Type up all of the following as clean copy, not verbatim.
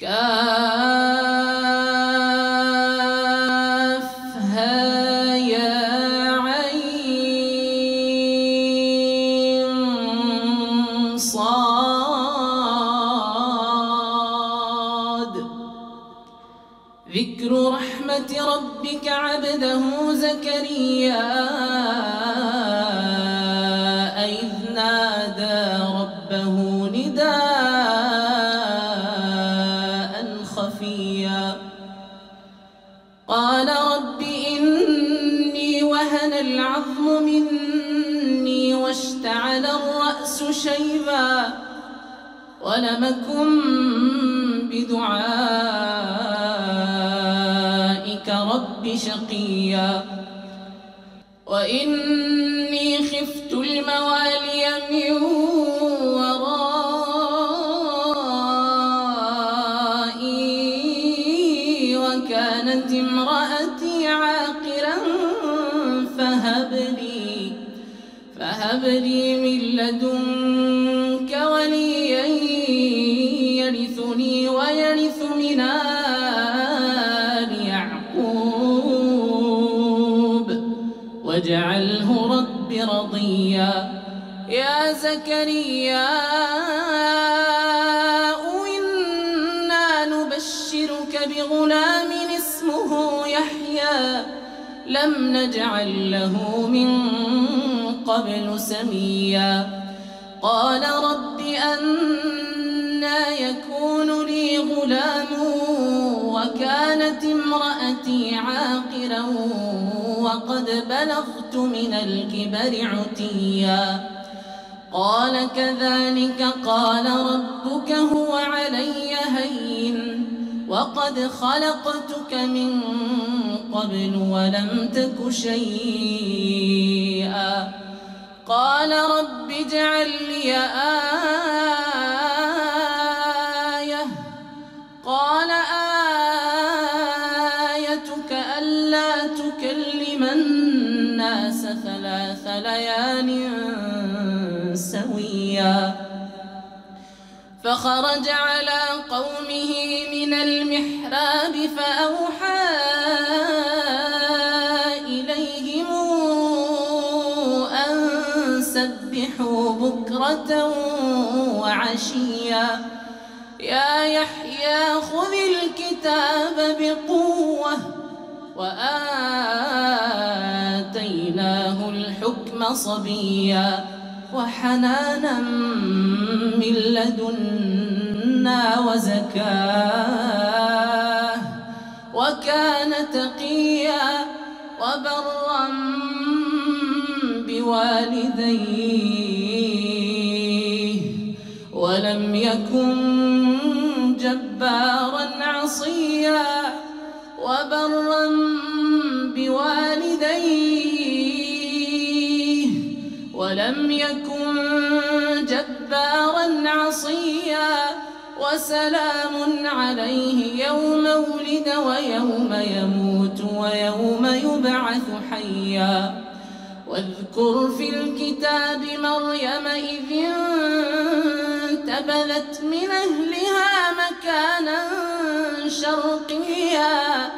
كافها يا عين صاد. ذكر رحمة ربك عبده زكريا إذ نادى ربه نداء خفيا قال رب إني وهن العظم مني واشتعل الرأس شيبا ولم أكن بدعائك رب شقيا وإني خفت الموالي من ورائي وكانت امرأتي عاقرا فهب لي من لدنك وليا يرثني ويرث من آل يعقوب واجعله رب رضيا. يا زكريا إنا نبشرك بغلام اسمه يحيى لم نجعل له من قبل سميا قال رب أنى يكون لي غلام وكانت امرأتي عاقرا وقد بلغت من الكبر عتيا قال كذلك قال ربك هو علي هين وقد خلقتك من قبل ولم تك شيئا قال رب اجعل لي آية قال آيتك ألا تكلم الناس 3 ليال سويا فخرج على قومه من المحراب فأوحى إليهم أن سبحوا بكرة وعشيا يا يحيى خذ الكتاب بقوة وآتيناه الحكم صبيا وحنانا من لدنا وزكاة وكان تقيا وبرا بوالديه ولم يكن جبارا عصيا وبرا بوالديه ولم يكن جبارا عصيا وسلام عليه يوم ولد ويوم يموت ويوم يبعث حيا واذكر في الكتاب مريم إذ انتبذت من أهلها مكانا شرقيا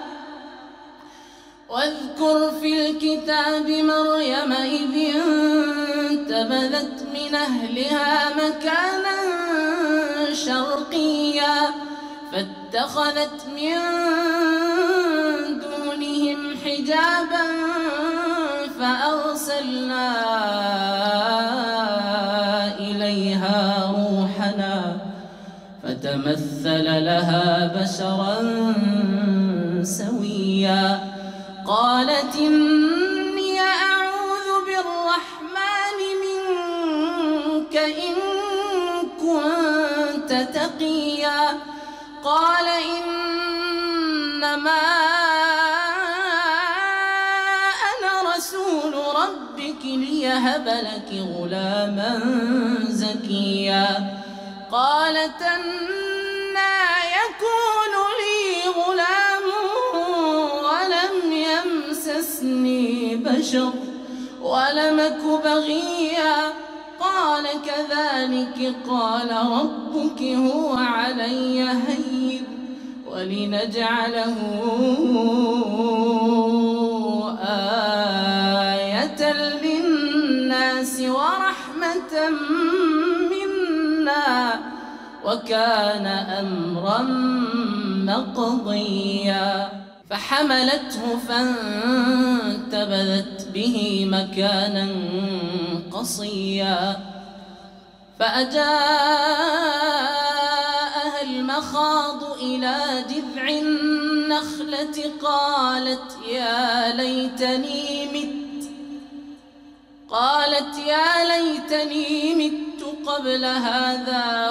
واذكر في الكتاب مريم إذ انتبذت من أهلها مكانا شرقيا فاتخذت من دونهم حجابا فأرسلنا إليها روحنا فتمثل لها بشرا سويا قالت إني أعوذ بالرحمن منك إن كنت تقيا قال إنما أنا رسول ربك ليهب لك غلاما زكيا قالت أنى يكون لي غلام ولم يمسسني بشر ولم أك بغيا قال كذلك قال ربك هو علي هين ولنجعله آية للناس ورحمة منا وكان أمرا مقضيا فحملته فانتبذت به مكانا قصيا فأجاءها المخاض إلى جذع النخلة قالت يا ليتني مت قبل هذا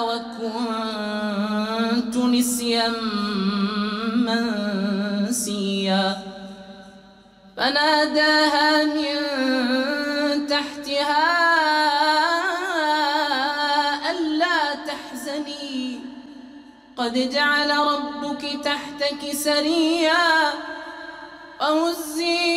وكنت نسيا منسيا فناداها من تحتها ألا تحزني قد جعل ربك تحتك سريا وهزي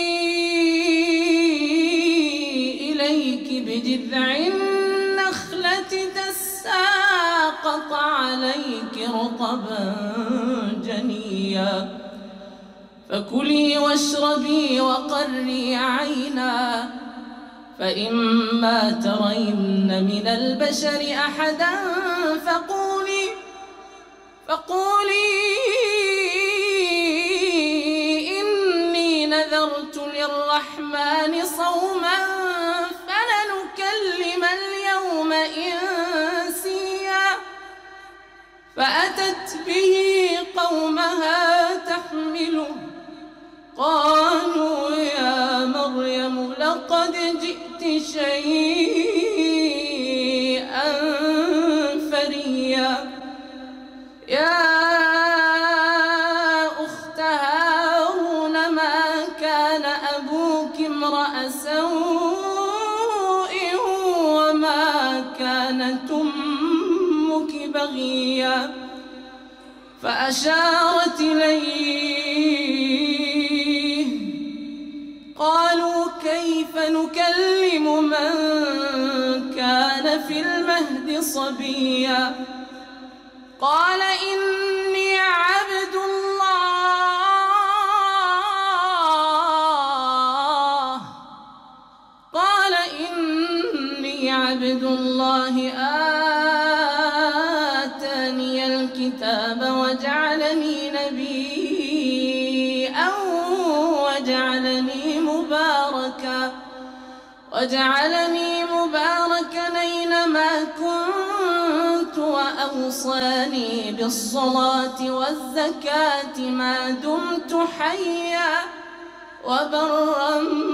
إليك بجذع النخلة تساقط عليك رطبا جنيا فكلي واشربي وقري عينا فإما ترين من البشر أحدا فقولي إني نذرت للرحمن صوما فلنكلم اليوم إنسيا فأتت به قومها تحمله قالوا يا مريم لقد جئت شيئا فريا يا أخت هارون ما كان أبوك امرأ سوء وما كانت أمك بغيا فأشارت إليه قالوا كيف نكلم من كان في المهد صبيا قال إني عبد الله آتاني الكتاب وجعلني نبيا وجعلني مباركا أينما كنت وأوصاني بالصلاة والزكاة ما دمت حيا وبرا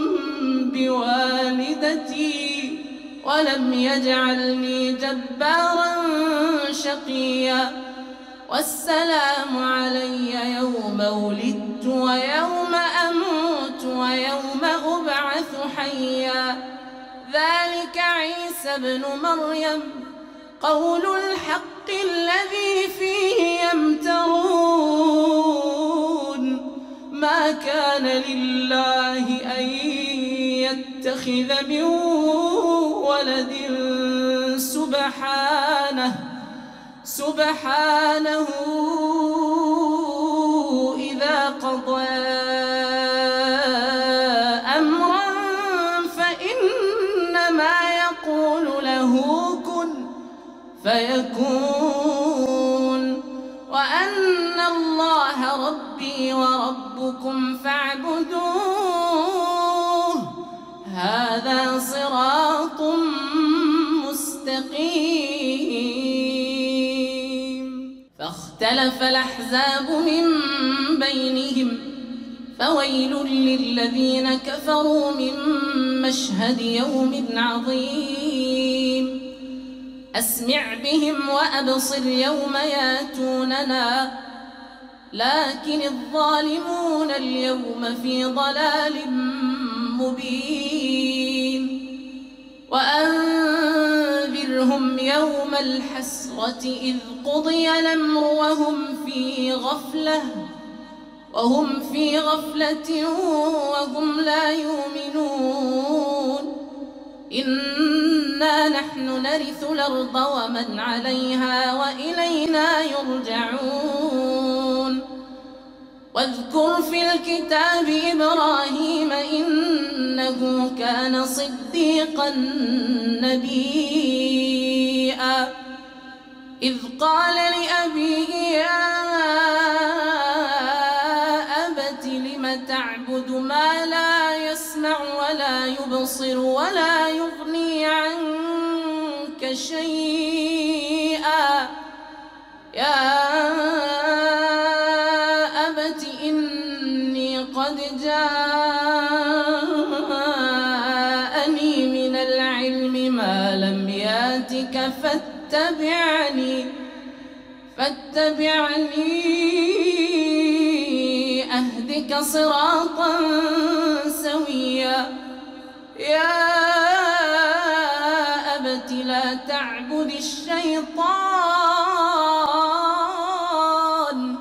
بوالدتي ولم يجعلني جبارا شقيا والسلام علي يوم ولدت ويوم أموت ويوم أبعث حيا ذلك عيسى ابن مريم قول الحق الذي فيه يمترون ما كان لله أن يتخذ من ولد سبحانه إذا قضى أمرا فإنما يقول له كن فيكون وأن الله ربي وربكم فاعبدوه هذا صراط مستقيم فاختلف الأحزاب من بينهم فويل للذين كفروا من مشهد يوم عظيم أسمع بهم وأبصر يوم ياتوننا لكن الظالمون اليوم في ضلال مبين وأنذرهم يوم الحسرة إذ قضي الأمر وهم في غفلة وهم لا يؤمنون إنا نحن نرث الأرض ومن عليها وإلينا يرجعون واذكر في الكتاب إبراهيم إنه كان صديقا نبيا إذ قال لأبيه يا أبت لم تعبد ما لا يسمع ولا يبصر ولا يغني عنك شيئا يا أبت إني قد جاءني من العلم ما لم ياتك فاتبعني أهدك صراطا سويا يا أبت لا تعبد الشيطان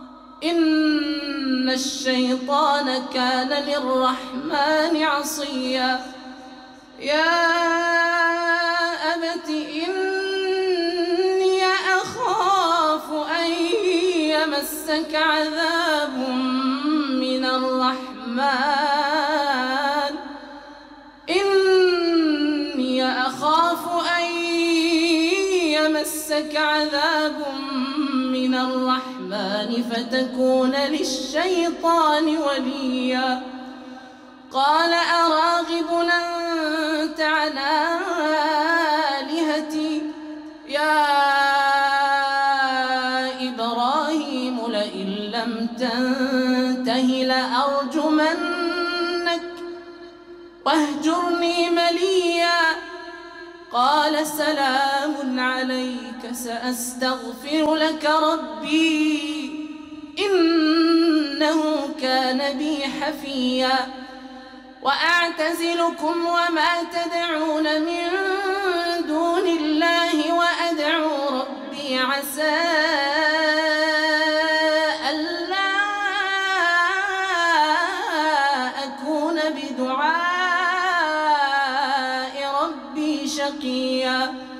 إن الشيطان كان للرحمن عصيا يا أبت إني أخاف أن يمسك عذاب من الرحمن إني أخاف أن يمسك عذاب من الرحمن فتكون للشيطان وليا قال أراغب أنت عن آلهتي يا إبراهيم لئن لم تنته لأرجمنك واهجرني مليا قال سلام عليك سأستغفر لك ربي إنه كان بي حفيا وأعتزلكم وما تدعون من دون الله وأدعو ربي عسى ألا أكون بدعاء ربي شقيا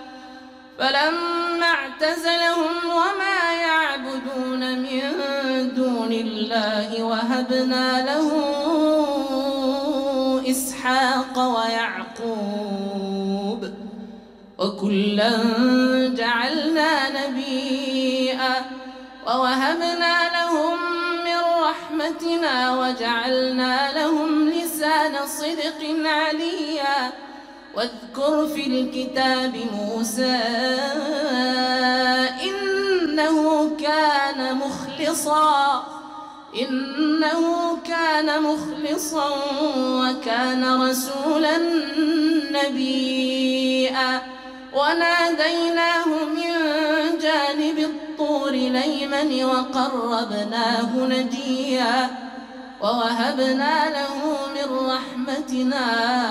فلما اعتزلهم وما يعبدون من دون الله وهبنا له إسحاق ويعقوب وكلا جعلنا نبيا ووهبنا لهم من رحمتنا وجعلنا لهم لسان صدق عليا واذكر في الكتاب موسى إنه كان مخلصا وكان رسولا نبيا وناديناه من جانب الطور الأيمن وقربناه نجيا ووهبنا له من رحمتنا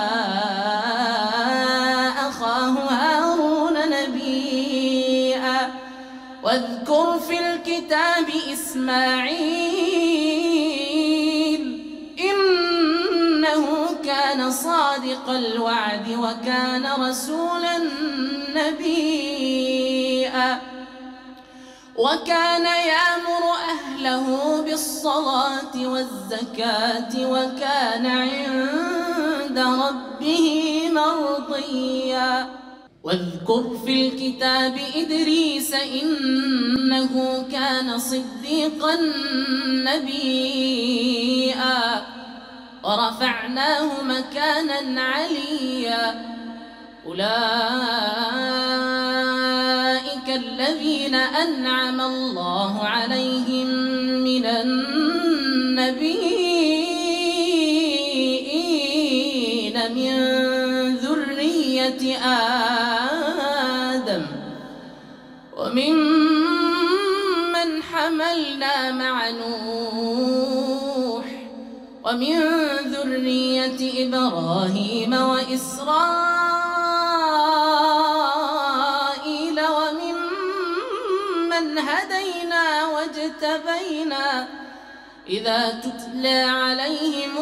أخاه هارون نبيا واذكر في الكتاب إسماعيل إنه كان صادق الوعد وكان رسولا نبيا وكان يأمر أهله بالصلاة والزكاة وكان عند ربه مرضيا واذكر في الكتاب إدريس إنه كان صديقا نبيا ورفعناه مكانا عليا أولئك الذين أنعم الله عليهم من النبيين من ذرية آدم وممن حملنا مع نوح ومن ذرية إبراهيم وإسرائيل وممن هدينا واجتبينا إذا تتلى عليهم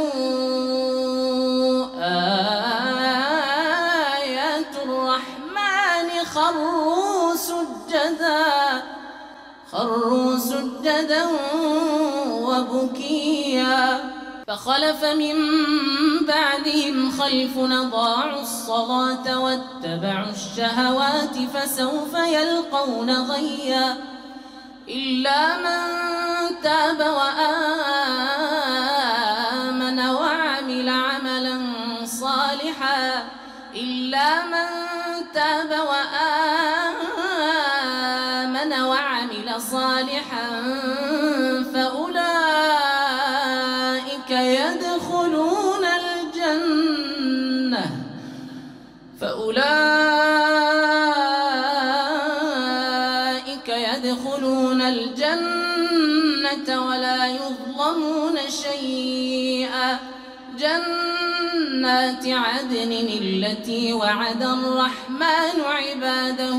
آيات الرحمن خروا سجدا وبكيا فخلف من بعدهم خلف أضاعوا الصلاة واتبعوا الشهوات فسوف يلقون غيا إلا من تاب وآمن وعمل عملا صالحا إلا من تاب وآمن وعمل صالحا فأولئك يدخلون الجنة ولا يظلمون شيئا جنات عدن التي وعد الرحمن عباده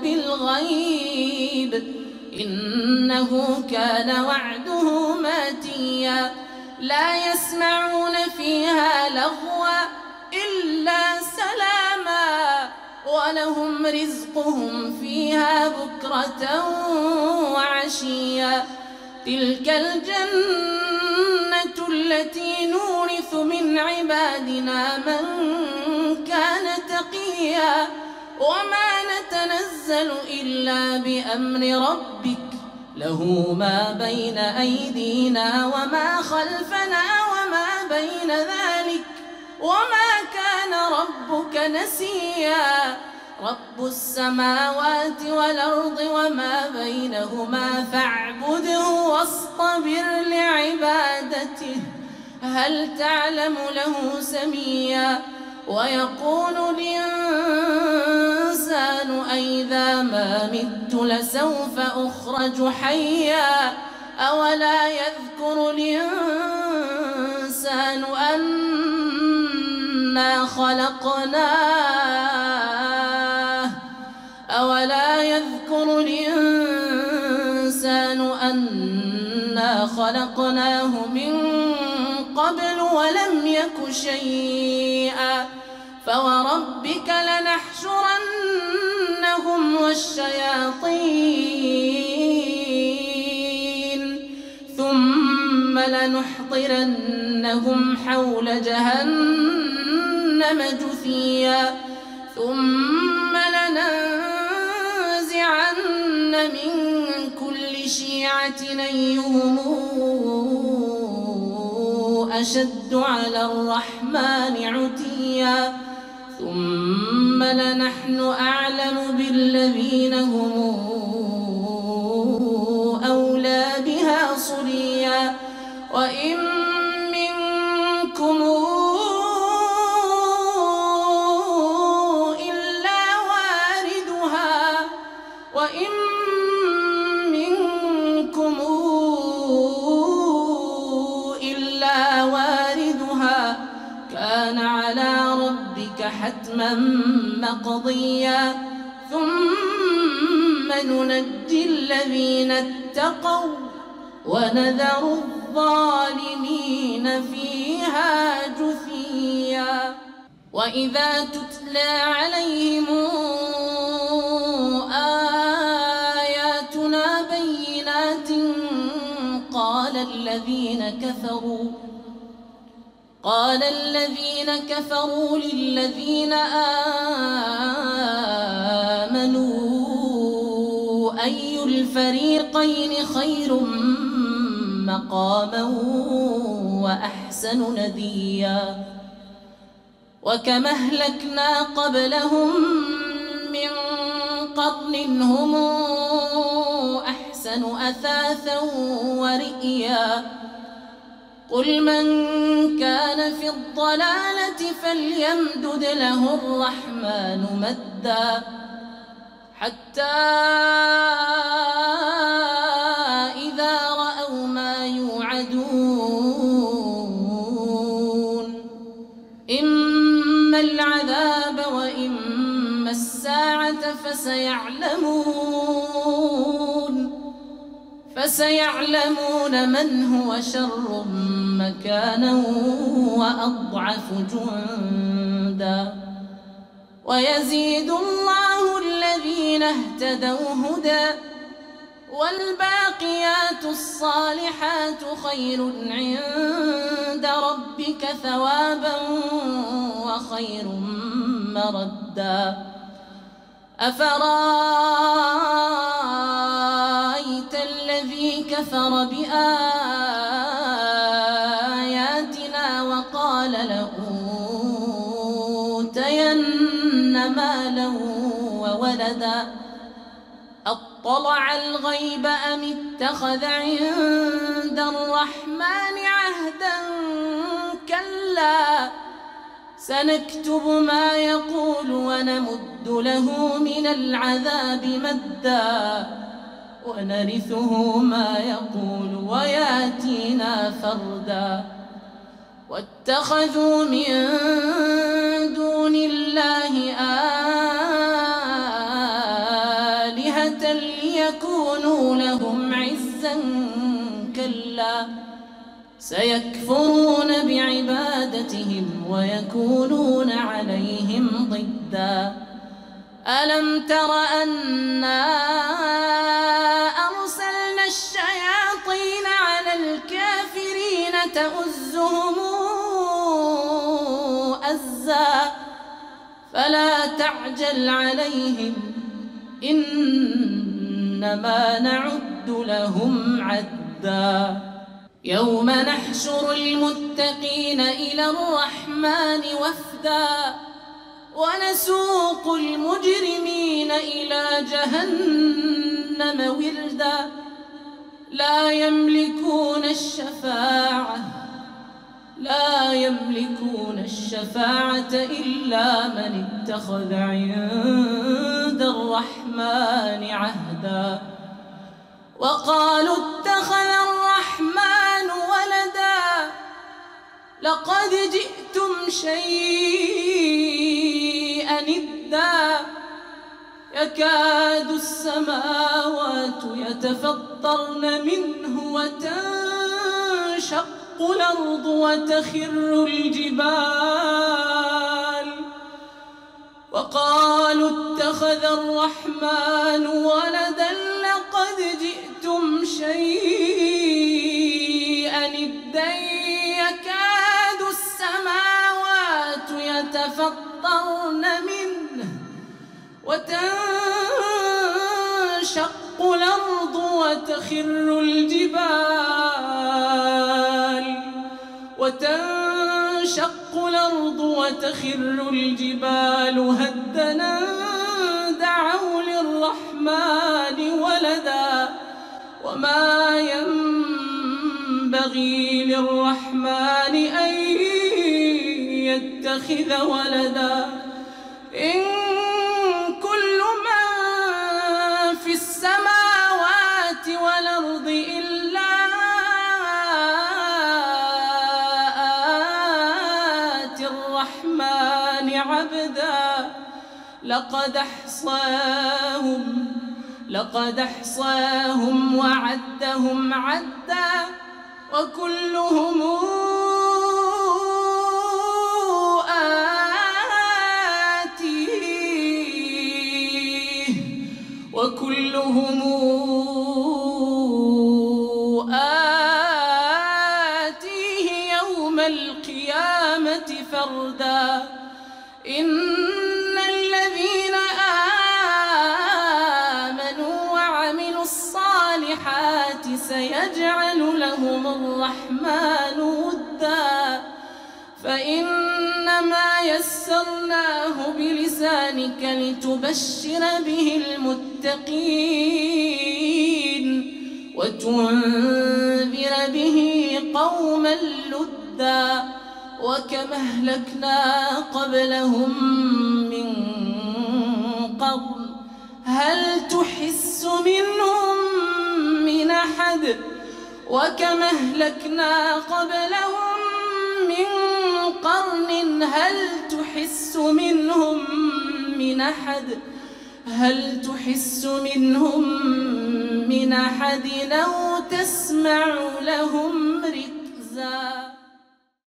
بالغيب إنه كان وعده ماتيا لا يسمعون فيها لغوا إلا سلاما ولهم رزقهم فيها بكرة وعشيا تلك الجنة التي نورث من عبادنا من كان تقيا وما نتنزل إلا بأمر ربك له ما بين أيدينا وما خلفنا وما بين ذلك وما كان ربك نسيا رب السماوات والأرض وما بينهما فاعبده واصطبر لعبادته هل تعلم له سميا ويقول الإنسان أئذا ما مت لسوف أخرج حيا أولا يذكر الإنسان أنا خلقناه من قبل ولم يك شيئا فوربك لنحشرنهم والشياطين ثم لنحضرنهم حول جهنم جثيا ثم لننزعن من كل شيعة أيهم أشد على الرحمن عتيا ثم لنحن أعلم بالذين هم أولى بها صليا وإن منكم إلا واردها كان على ربك حتما مقضيا ثم ننجي الذين اتقوا ونذر الظالمين فيها جثيا وإذا تتلى عليهم آياتنا بينات قال الذين كفروا للذين آمنوا أي الفريقين خير مقاما وأحسن نديا وكم أهلكنا قبلهم من قرن هم أحسن أثاثا ورئيا قل من كان في الضلالة فليمدد له الرحمن مدا حتى إذا رأوا ما يوعدون إما العذاب وإما الساعة فسيعلمون من هو شر مكانا وأضعف جندا ويزيد الله الذين اهتدوا هدى والباقيات الصالحات خير عند ربك ثوابا وخير مردا أفرأيت الذي كفر بآياتنا وقال لأوتين مالا وولدا أطلع الغيب أم اتخذ عند الرحمن عهدا كلا سنكتب ما يقول ونمد له من العذاب مدا ونرثه ما يقول وياتينا فردا واتخذوا من دون الله آلهة ليكونوا لهم عزا كلا سيكفرون بعبادتهم ويكونون عليهم ضدا ألم تر أنا أرسلنا الشياطين على الكافرين تؤزهم أزا فلا تعجل عليهم إنما نعد لهم عدا يوم نحشر المتقين إلى الرحمن وفدا ونسوق المجرمين إلى جهنم وردا لا يملكون الشفاعة إلا من اتخذ عند الرحمن عهدا وقالوا اتخذ الرحمن ولدا لقد جئتم شيئا إدا يكاد السماوات يتفطرن منه وتنشق الأرض وتخر الجبال وقالوا اتخذ الرحمن ولدا لقد جئتم شيئا إدا يكاد السماوات يتفطرن منه وتنشق الأرض وتخر الجبال هدنا دعوا للرحمن ولدا وما ينبغي للرحمن أن يتخذ ولدا إن كل من في السماوات والأرض إلا آتي الرحمن عبدا لقد أحصاهم وعدهم عدا وكلهم آتيه يوم القيامة فردا إن الذين آمنوا وعملوا الصالحات سيجعل لهم الرحمن ودا فإنما يسرناه بلسانك لتبشر به المتقين وتنذر به قوما لدا وكم أهلكنا قبلهم من قرن هل تحس منهم من أحد وكم أهلكنا قبلهم من قرن هل تحس منهم من أحد أو تسمع لهم ركزا.